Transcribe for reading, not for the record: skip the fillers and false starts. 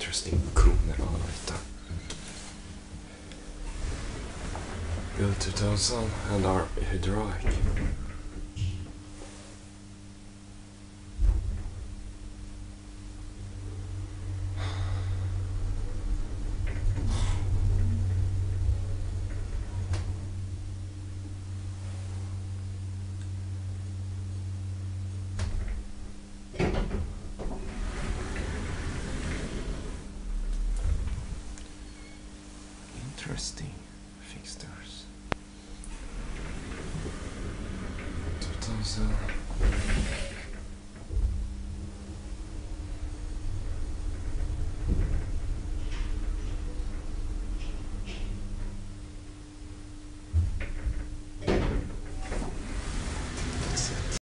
interesting kroner right there. Build 2000 and are hydraulic. Interesting fixtures. 2000